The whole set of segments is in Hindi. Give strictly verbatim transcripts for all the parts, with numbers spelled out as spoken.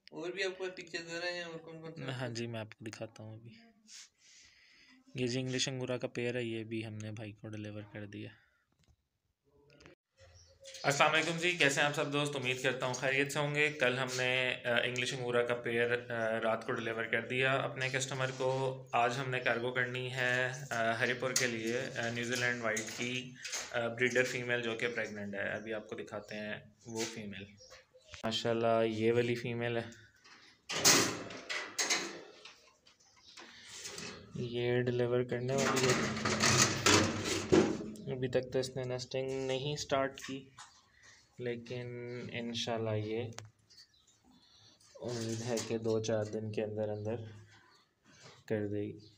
और भी आपको पिक्चर दे रहे हैं और कौन कौन सा? हाँ जी, मैं आपको दिखाता हूँ अभी। ये जी इंग्लिश अंगूरा का पेयर है, ये भी हमने भाई को डिलीवर कर दिया। अस्सलाम वालेकुम जी, कैसे हैं आप सब दोस्त? उम्मीद करता हूँ खैरियत से होंगे। कल हमने इंग्लिश अंगूरा का पेयर रात को डिलीवर कर दिया अपने कस्टमर को। आज हमने कार्गो करनी है हरिपुर के लिए न्यूजीलैंड वाइट की ब्रीडर फीमेल जो कि प्रेग्नेंट है। अभी आपको दिखाते हैं वो फीमेल। माशाल्लाह ये वाली फीमेल है, ये डिलीवर करने वाली है। अभी तक तो इसने नेस्टिंग नहीं स्टार्ट की, लेकिन इंशाल्लाह ये उम्मीद है कि दो चार दिन के अंदर अंदर कर देगी।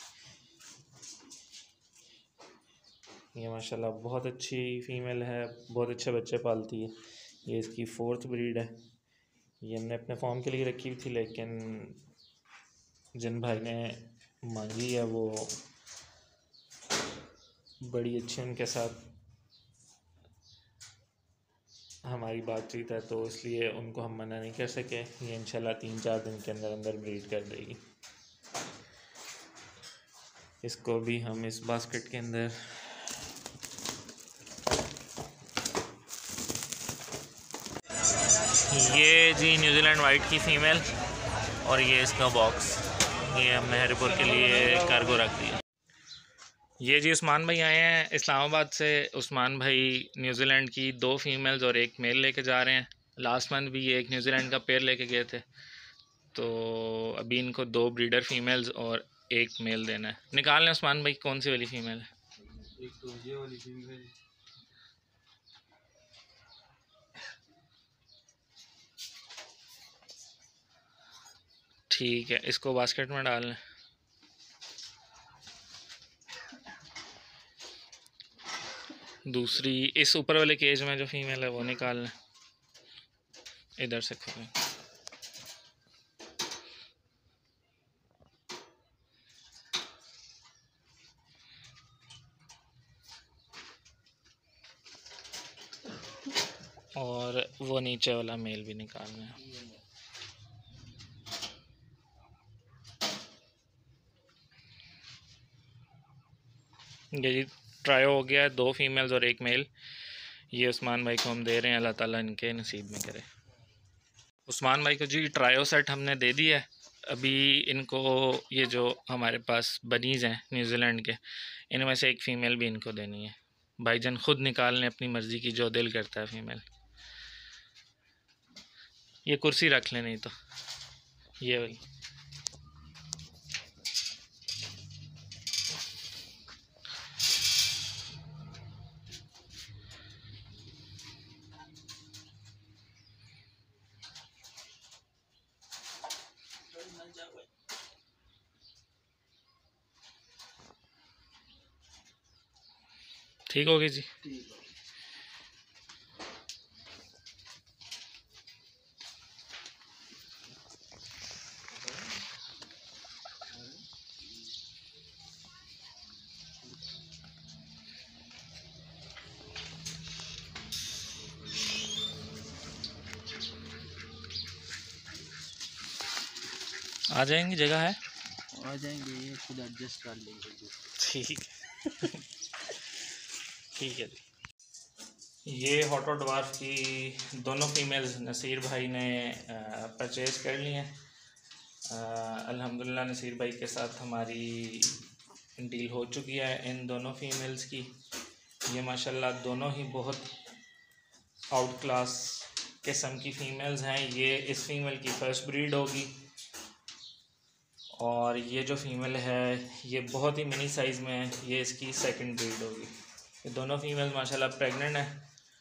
ये माशाल्लाह बहुत अच्छी फ़ीमेल है, बहुत अच्छे बच्चे पालती है। ये इसकी फोर्थ ब्रीड है। ये हमने अपने फॉर्म के लिए रखी हुई थी, लेकिन जिन भाई ने मांगी है वो बड़ी अच्छी उनके साथ हमारी बातचीत है, तो इसलिए उनको हम मना नहीं कर सके। ये इंशाल्लाह तीन चार दिन के अंदर अंदर ब्रीड कर देगी। इसको भी हम इस बास्केट के अंदर ये जी न्यूजीलैंड वाइट की फ़ीमेल और ये इसका बॉक्स, ये हमने हरिपुर के लिए कार्गो रख दिया। ये जी उस्मान भाई आए हैं इस्लामाबाद से। उस्मान भाई न्यूजीलैंड की दो फीमेल्स और एक मेल लेके जा रहे हैं। लास्ट मंथ भी ये एक न्यूजीलैंड का पेयर लेके गए थे, तो अभी इनको दो ब्रीडर फीमेल्स और एक मेल देना है। निकाल लें उस्मान भाई, कौन सी वाली फ़ीमेल है? एक तो ये वाली फीमेल, ठीक है, इसको बास्केट में डाल लें। दूसरी इस ऊपर वाले केज में जो फीमेल है वो निकाल लें, इधर से खोलें। और वो नीचे वाला मेल भी निकालना है। ये जी ट्रायो हो गया है, दो फीमेल्स और एक मेल। ये उस्मान भाई को हम दे रहे हैं, अल्लाह ताला इनके नसीब में करे। उस्मान भाई को जी ट्रायो सेट हमने दे दिया है। अभी इनको ये जो हमारे पास बनीज़ हैं न्यूजीलैंड के, इनमें से एक फ़ीमेल भी इनको देनी है। भाईजान खुद निकाल लें अपनी मर्ज़ी की, जो दिल करता है फ़ीमेल। ये कुर्सी रख लें, नहीं तो ये वाली। ठीक होगी जी। आ जाएंगी, जगह है, आ जाएंगे, ये खुद एडजस्ट कर लेंगे। ठीक है ठीक है जी। ये हॉटो डवार्फ की दोनों फीमेल्स नसीर भाई ने परचेज़ कर ली हैं। अल्हम्दुलिल्लाह नसीर भाई के साथ हमारी डील हो चुकी है इन दोनों फीमेल्स की। ये माशाल्लाह दोनों ही बहुत आउट क्लास किस्म की फ़ीमेल्स हैं। ये इस फीमेल की फ़र्स्ट ब्रीड होगी, और ये जो फीमेल है ये बहुत ही मिनी साइज़ में है, ये इसकी सेकंड ब्रीड होगी। ये दोनों फीमेल्स माशाल्लाह प्रेग्नेंट हैं,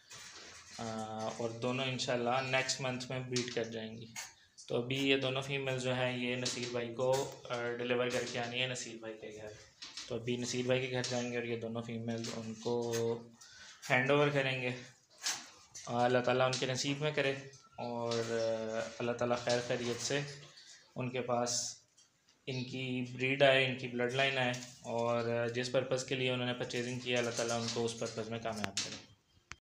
और दोनों इंशाल्लाह नेक्स्ट मंथ में ब्रीड कर जाएंगी। तो अभी ये दोनों फीमेल्स जो हैं ये नसीर भाई को डिलीवर करके आनी है नसीर भाई के घर। तो अभी नसीर भाई के घर जाएंगे और ये दोनों फीमेल्स उनको हैंड ओवर करेंगे। अल्लाह ताला उनके नसीब में करे, और अल्लाह ताला खैर खैरियत से उनके पास इनकी ब्रीड आए, इनकी ब्लड लाइन आए, और जिस पर्पज़ के लिए उन्होंने परचेजिंग किया अल्लाह ताला उनको उस पर्पज़ में कामयाब करे।